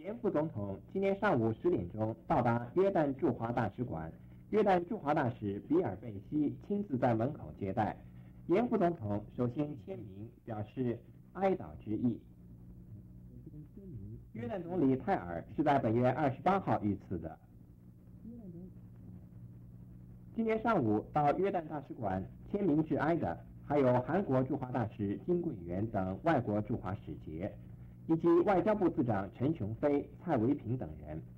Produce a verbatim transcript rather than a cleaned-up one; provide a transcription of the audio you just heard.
严副总统今天上午十点钟到达约旦驻华大使馆，约旦驻华大使比尔贝西亲自在门口接待。严副总统首先签名，表示哀悼之意。约旦总理泰尔是在本月二十八号遇刺的。今天上午到约旦大使馆签名致哀的，还有韩国驻华大使金桂元等外国驻华使节，以及外交部次长陈雄飞、蔡维平等人。